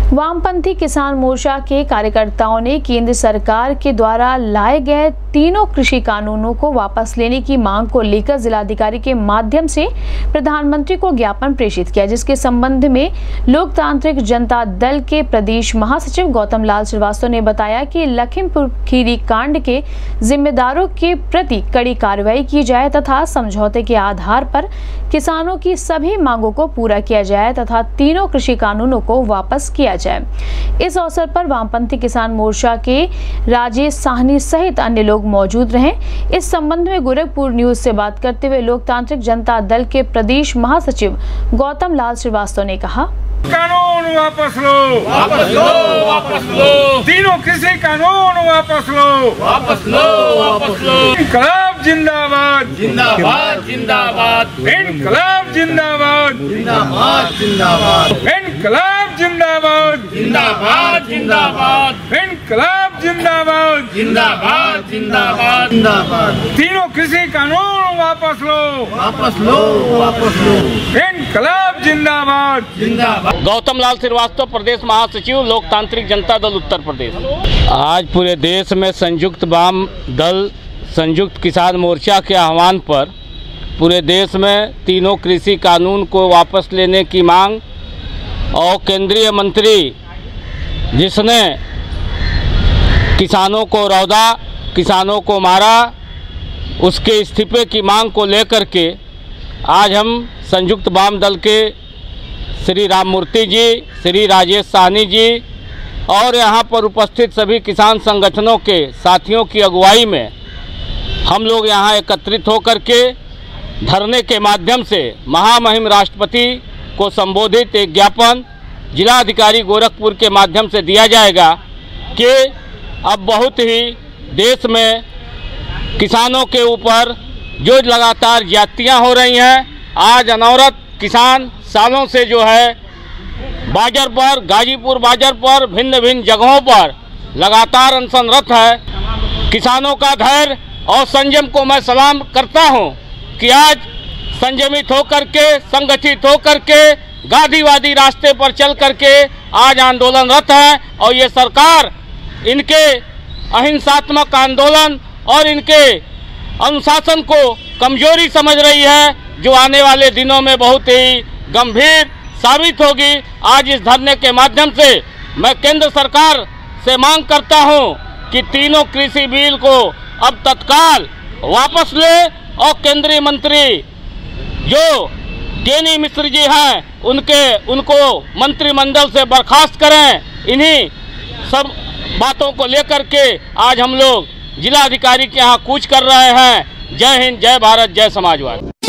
वामपंथी किसान मोर्चा के कार्यकर्ताओं ने केंद्र सरकार के द्वारा लाए गए तीनों कृषि कानूनों को वापस लेने की मांग को लेकर जिलाधिकारी के माध्यम से प्रधानमंत्री को ज्ञापन प्रेषित किया, जिसके संबंध में लोकतांत्रिक जनता दल के प्रदेश महासचिव गौतम लाल श्रीवास्तव ने बताया कि लखीमपुर खीरी कांड के जिम्मेदारों के प्रति कड़ी कार्रवाई की जाए तथा समझौते के आधार पर किसानों की सभी मांगों को पूरा किया जाए तथा तीनों कृषि कानूनों को वापस किया जाए। इस अवसर पर वामपंथी किसान मोर्चा के राजेश साहनी सहित अन्य लोग मौजूद रहे। इस संबंध में गोरखपुर न्यूज से बात करते हुए लोकतांत्रिक जनता दल के प्रदेश महासचिव गौतम लाल श्रीवास्तव ने कहा, कानून वापस लो, वापस लो, वापस लो, तीनों कृषि कानून वापस लो, वापस लो, वापस लो। इनकलाब जिंदाबाद, जिंदाबाद, जिंदाबाद, इनकलाब जिंदाबाद, जिंदाबाद, जिंदाबाद, इनकलाब जिंदाबाद, जिंदाबाद, जिंदाबाद, इनकलाब जिंदाबाद, जिंदाबाद, जिंदाबाद, जिंदाबाद। तीनों कृषि कानून वापस लो, वापस लो, वापस लो, इनकलाब जिंदाबाद, जिंदाबाद। गौतम लाल श्रीवास्तव, प्रदेश महासचिव, लोकतांत्रिक जनता दल उत्तर प्रदेश। आज पूरे देश में संयुक्त वाम दल, संयुक्त किसान मोर्चा के आह्वान पर पूरे देश में तीनों कृषि कानून को वापस लेने की मांग और केंद्रीय मंत्री जिसने किसानों को रौदा, किसानों को मारा, उसके इस्तीफे की मांग को लेकर के आज हम संयुक्त वाम दल के श्री राममूर्ति जी, श्री राजेश साहनी जी और यहाँ पर उपस्थित सभी किसान संगठनों के साथियों की अगुवाई में हम लोग यहाँ एकत्रित होकर के धरने के माध्यम से महामहिम राष्ट्रपति को संबोधित एक ज्ञापन जिलाधिकारी गोरखपुर के माध्यम से दिया जाएगा कि अब बहुत ही देश में किसानों के ऊपर जो लगातार ज्यादतियाँ हो रही हैं। आज अनवरत किसान सालों से जो है बाजार पर, गाजीपुर बाजार पर, भिन्न भिन्न जगहों पर लगातार अनशनरत है। किसानों का धैर्य और संयम को मैं सलाम करता हूं कि आज संयमित होकर के, संगठित होकर के, गांधीवादी रास्ते पर चल करके आज आंदोलनरत है और ये सरकार इनके अहिंसात्मक आंदोलन और इनके अनुशासन को कमजोरी समझ रही है, जो आने वाले दिनों में बहुत ही गंभीर साबित होगी। आज इस धरने के माध्यम से मैं केंद्र सरकार से मांग करता हूं कि तीनों कृषि बिल को अब तत्काल वापस ले और केंद्रीय मंत्री जो केनी मिश्र जी हैं उनको मंत्रिमंडल से बर्खास्त करें। इन्हीं सब बातों को लेकर के आज हम लोग जिलाधिकारी के यहाँ कूच कर रहे हैं। जय हिंद, जय भारत, जय समाजवाद।